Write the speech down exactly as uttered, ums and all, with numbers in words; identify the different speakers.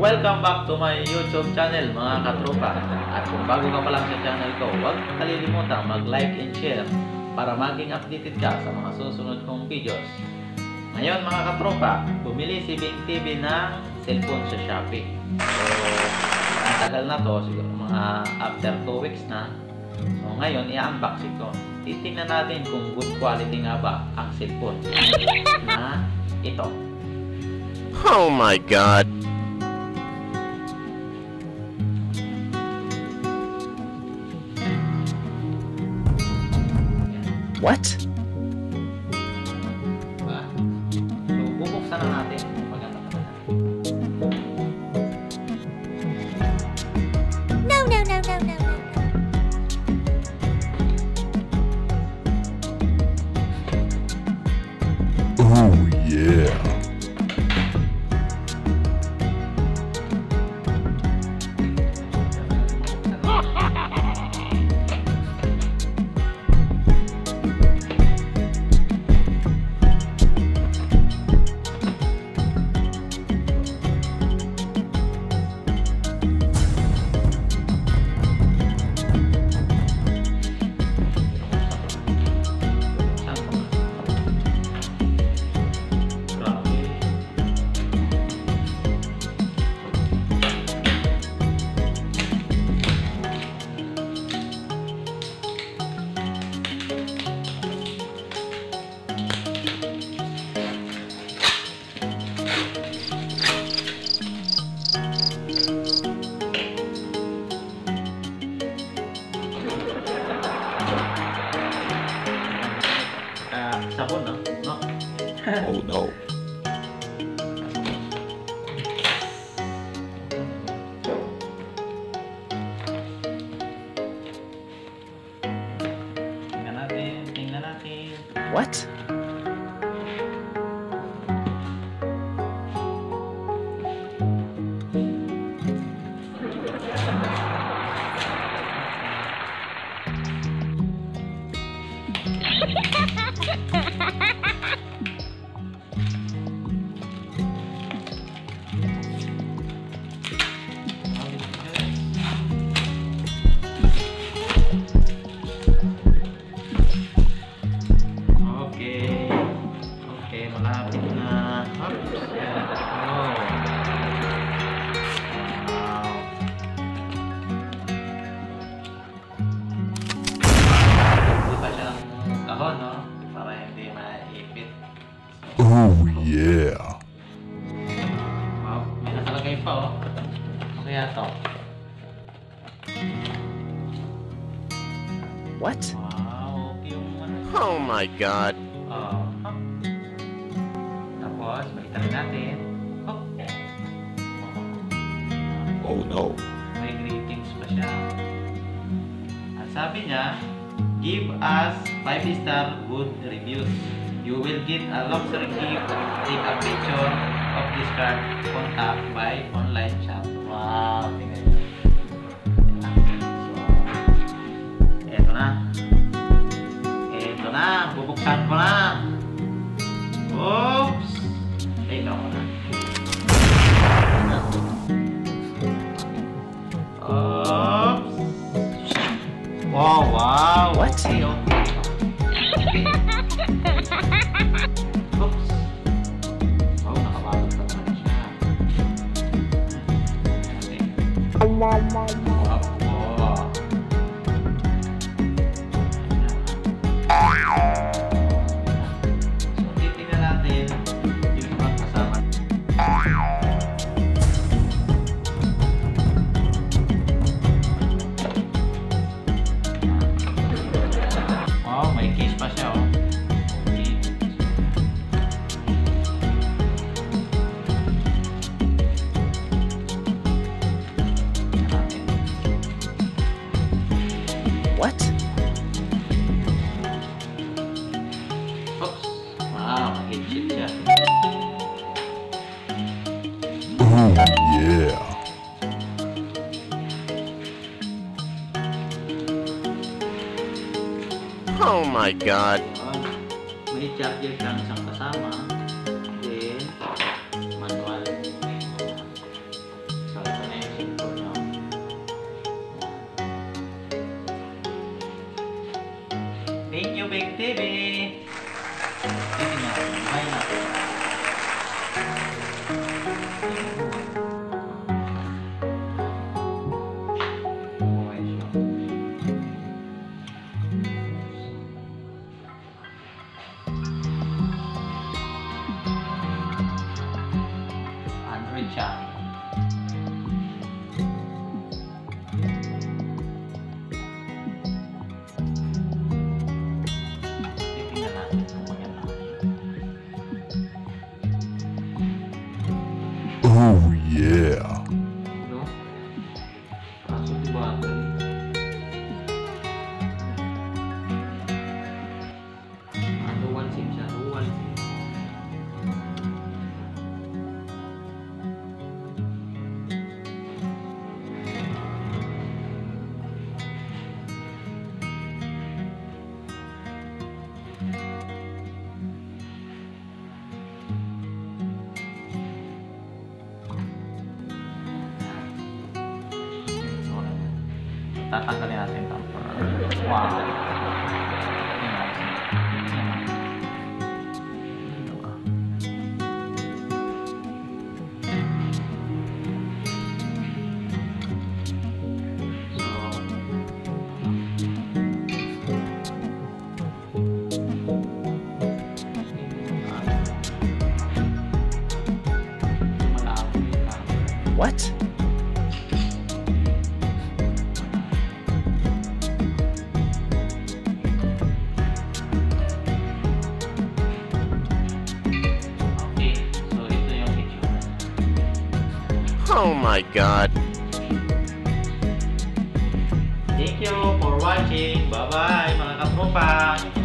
Speaker 1: Welcome back to my YouTube channel mga katropa. At kung bago ka pa lang sa channel ko, huwag kalilimutan mag-like and share para maging updated ka sa mga susunod kong videos. Ngayon mga katropa, bumili si Bing T V ng cellphone sa Shoppe. So, ang tagal na to, siguro mga after two weeks na. So ngayon, i-unbox ito. Titingnan natin kung good quality nga ba ang cellphone na ito.
Speaker 2: Oh my God! What?
Speaker 1: Diba? So, bubuksan na natin. Maganda pa na.
Speaker 3: No, no, no, no, no, no.
Speaker 2: Oh yeah.
Speaker 1: Sabon, no? No?
Speaker 2: Oh no.
Speaker 1: Tingnan natin, tingnan natin.
Speaker 2: What?
Speaker 1: Okay. Okay, malapit na. Oops. Yeah. Oh. Wow. Hindi pa siya ng kahon, no? Para hindi maipit.
Speaker 2: Oh yeah.
Speaker 1: Wow, may nakalagay pa, oh. Ano kaya to?
Speaker 2: What?
Speaker 1: Wow, yung ano.
Speaker 2: Oh my God.
Speaker 1: Oh. Tapos, balikan natin. Oh.
Speaker 2: Oh no.
Speaker 1: May greetings pa siya. At sabi niya, give us five star good reviews. You will get a luxury gift. Take a picture of this card. Contact by online chat. Wow, tingnan niyo. So, eto na. Eto na. Bubuksan ko na. Oops. Ito ko na. Oops. Wow, wow.
Speaker 2: What?
Speaker 1: Okay, okay. Okay. Oops. Wow, nakabalot pa naman siya. Okay. Wow, wow. So, titingnan natin yung ibang kasama. Wow, may case pa siya, oh. Okay.
Speaker 2: What?
Speaker 1: Oops. Wow, mag-hit siya.
Speaker 2: Oh yeah. Oh my God.
Speaker 1: May charger lang isang kasama. Then, manual. T V. Titingnan natin. Buhay natin. Buhay siya. Android siya. Titingnan natin kung maganda ba siya.
Speaker 2: Oh yeah.
Speaker 1: No? Kaso di battery. Ah, dual SIM siya. Dual SIM. Tatanggalin natin ito. Wow.
Speaker 2: What? Oh my god.
Speaker 1: Thank you for watching. Bye-bye mga katropa.